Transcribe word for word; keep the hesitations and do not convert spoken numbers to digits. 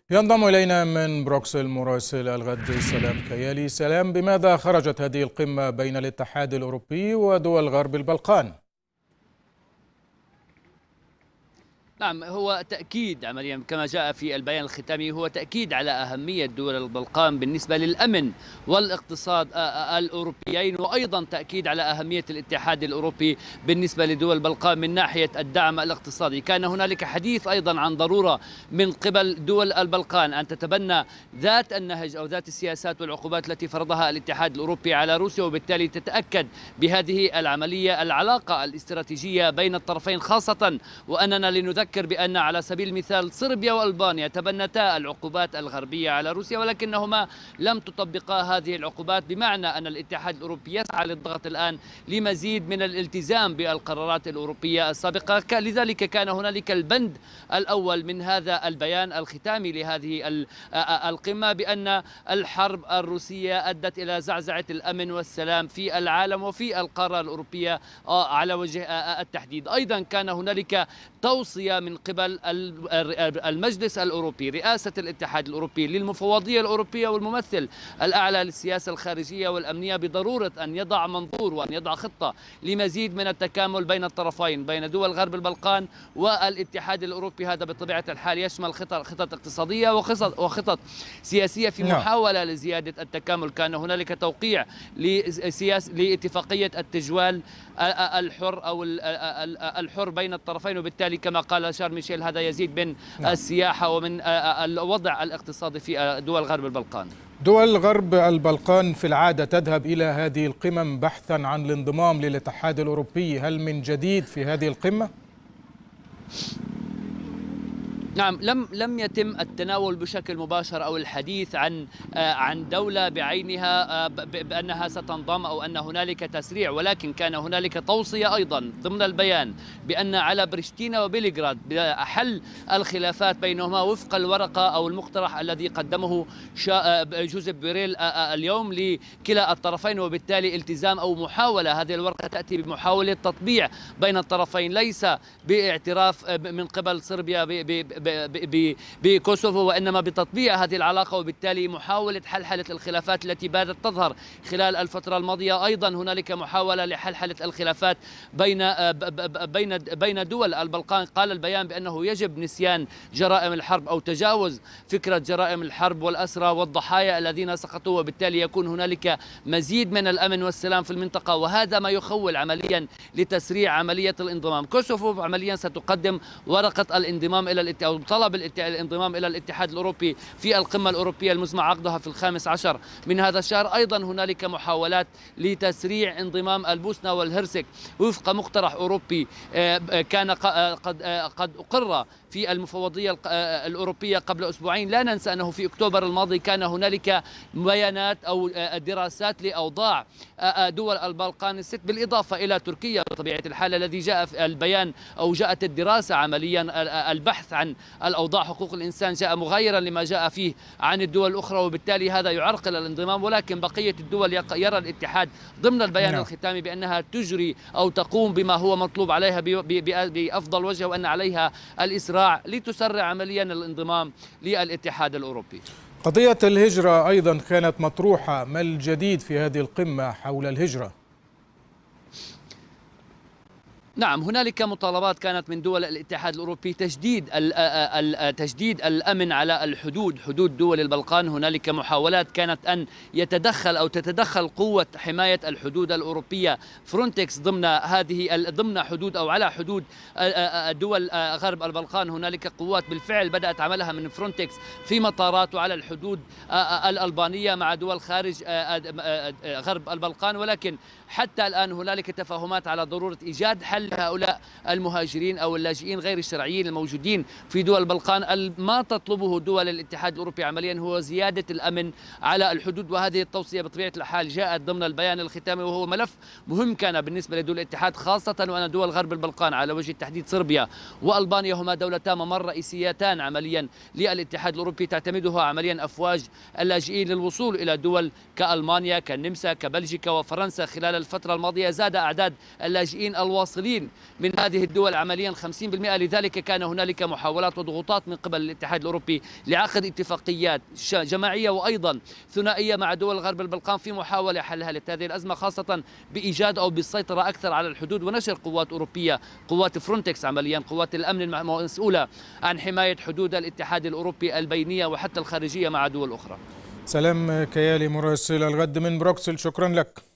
ينضم إلينا من بروكسل مراسل الغد سلام كيالي. سلام، بماذا خرجت هذه القمة بين الاتحاد الأوروبي ودول غرب البلقان؟ نعم، هو تأكيد عمليا كما جاء في البيان الختامي، هو تأكيد على أهمية دول البلقان بالنسبة للأمن والاقتصاد الأوروبيين، وأيضا تأكيد على أهمية الاتحاد الأوروبي بالنسبة لدول البلقان من ناحية الدعم الاقتصادي. كان هنالك حديث أيضا عن ضرورة من قبل دول البلقان أن تتبنى ذات النهج أو ذات السياسات والعقوبات التي فرضها الاتحاد الأوروبي على روسيا، وبالتالي تتأكد بهذه العملية العلاقة الاستراتيجية بين الطرفين، خاصة وأننا لنذكر بأن على سبيل المثال صربيا وألبانيا تبنتا العقوبات الغربية على روسيا، ولكنهما لم تطبقا هذه العقوبات، بمعنى أن الاتحاد الأوروبي يسعى للضغط الآن لمزيد من الالتزام بالقرارات الأوروبية السابقة. لذلك كان هنالك البند الأول من هذا البيان الختامي لهذه القمة بأن الحرب الروسية أدت إلى زعزعة الأمن والسلام في العالم وفي القارة الأوروبية على وجه التحديد. أيضا كان هنالك توصية من قبل المجلس الأوروبي، رئاسة الاتحاد الأوروبي، للمفوضية الأوروبية والممثل الأعلى للسياسة الخارجية والأمنية بضرورة أن يضع منظور وأن يضع خطة لمزيد من التكامل بين الطرفين، بين دول غرب البلقان والاتحاد الأوروبي. هذا بطبيعة الحال يشمل خطط خطط اقتصادية وخطط وخطط سياسية في محاولة لزيادة التكامل. كان هنالك توقيع لسياس لاتفاقية التجوال الحر أو الحر بين الطرفين، وبالتالي كما قال شارل ميشيل هذا يزيد من السياحة ومن الوضع الاقتصادي في دول غرب البلقان. دول غرب البلقان في العادة تذهب إلى هذه القمم بحثا عن الانضمام للاتحاد الأوروبي، هل من جديد في هذه القمة؟ نعم، لم لم يتم التناول بشكل مباشر او الحديث عن عن دوله بعينها بانها ستنضم او ان هنالك تسريع، ولكن كان هنالك توصيه ايضا ضمن البيان بان على بريشتينا وبيلغراد حل الخلافات بينهما وفق الورقه او المقترح الذي قدمه جوزيف بوريل اليوم لكلا الطرفين، وبالتالي التزام او محاوله، هذه الورقه تاتي بمحاوله تطبيع بين الطرفين، ليس باعتراف من قبل صربيا بكوسوفو، وإنما بتطبيع هذه العلاقة، وبالتالي محاولة حلحلة الخلافات التي باتت تظهر خلال الفترة الماضية. أيضا هنالك محاولة لحلحلة الخلافات بين بين بين دول البلقان. قال البيان بأنه يجب نسيان جرائم الحرب أو تجاوز فكرة جرائم الحرب والأسرى والضحايا الذين سقطوا، وبالتالي يكون هنالك مزيد من الأمن والسلام في المنطقة، وهذا ما يخول عمليا لتسريع عملية الانضمام. كوسوفو عمليا ستقدم ورقة الانضمام إلى الاتحاد أو طلب الانضمام إلى الاتحاد الأوروبي في القمة الأوروبية المزمع عقدها في الخامس عشر من هذا الشهر. أيضا هنالك محاولات لتسريع انضمام البوسنة والهرسك وفق مقترح أوروبي كان قد قد أقر في المفوضية الأوروبية قبل أسبوعين. لا ننسى أنه في أكتوبر الماضي كان هنالك بيانات أو دراسات لأوضاع دول البلقان الست، بالإضافة إلى تركيا بطبيعة الحال الذي جاء في البيان أو جاءت الدراسة عمليا البحث عن الأوضاع حقوق الإنسان جاء مغايرا لما جاء فيه عن الدول الأخرى، وبالتالي هذا يعرقل الانضمام. ولكن بقية الدول يرى الاتحاد ضمن البيان نعم. الختامي بأنها تجري أو تقوم بما هو مطلوب عليها بأفضل وجه، وأن عليها الإسراع لتسرع عمليا الانضمام للاتحاد الأوروبي. قضية الهجرة أيضا كانت مطروحة، ما الجديد في هذه القمة حول الهجرة؟ نعم، هنالك مطالبات كانت من دول الاتحاد الأوروبي تجديد تجديد الأمن على الحدود، حدود دول البلقان. هنالك محاولات كانت أن يتدخل أو تتدخل قوة حماية الحدود الأوروبية فرونتكس ضمن هذه ضمن حدود أو على حدود دول غرب البلقان. هنالك قوات بالفعل بدأت عملها من فرونتكس في مطارات وعلى الحدود الألبانية مع دول خارج غرب البلقان، ولكن حتى الآن هنالك تفاهمات على ضرورة إيجاد حل لهؤلاء المهاجرين أو اللاجئين غير الشرعيين الموجودين في دول البلقان. ما تطلبه دول الاتحاد الأوروبي عمليا هو زيادة الأمن على الحدود، وهذه التوصية بطبيعة الحال جاءت ضمن البيان الختامي، وهو ملف مهم كان بالنسبة لدول الاتحاد، خاصة وأن دول غرب البلقان على وجه التحديد صربيا وألبانيا هما دولتان ممر رئيسيتان عمليا للاتحاد الأوروبي، تعتمدها عمليا أفواج اللاجئين للوصول إلى دول كألمانيا كالنمسا كبلجيكا وفرنسا. خلال الفترة الماضية زاد أعداد اللاجئين الواصلين الممثلين من هذه الدول عمليا خمسين بالمئة. لذلك كان هنالك محاولات وضغوطات من قبل الاتحاد الأوروبي لعقد اتفاقيات جماعية وأيضا ثنائية مع دول غرب البلقان في محاولة حل هذه الأزمة، خاصة بإيجاد أو بالسيطرة أكثر على الحدود ونشر قوات أوروبية، قوات فرونتكس عمليا، قوات الأمن المسؤولة عن حماية حدود الاتحاد الأوروبي البينية وحتى الخارجية مع دول أخرى. سلام كيالي مراسل الغد من بروكسل، شكرا لك.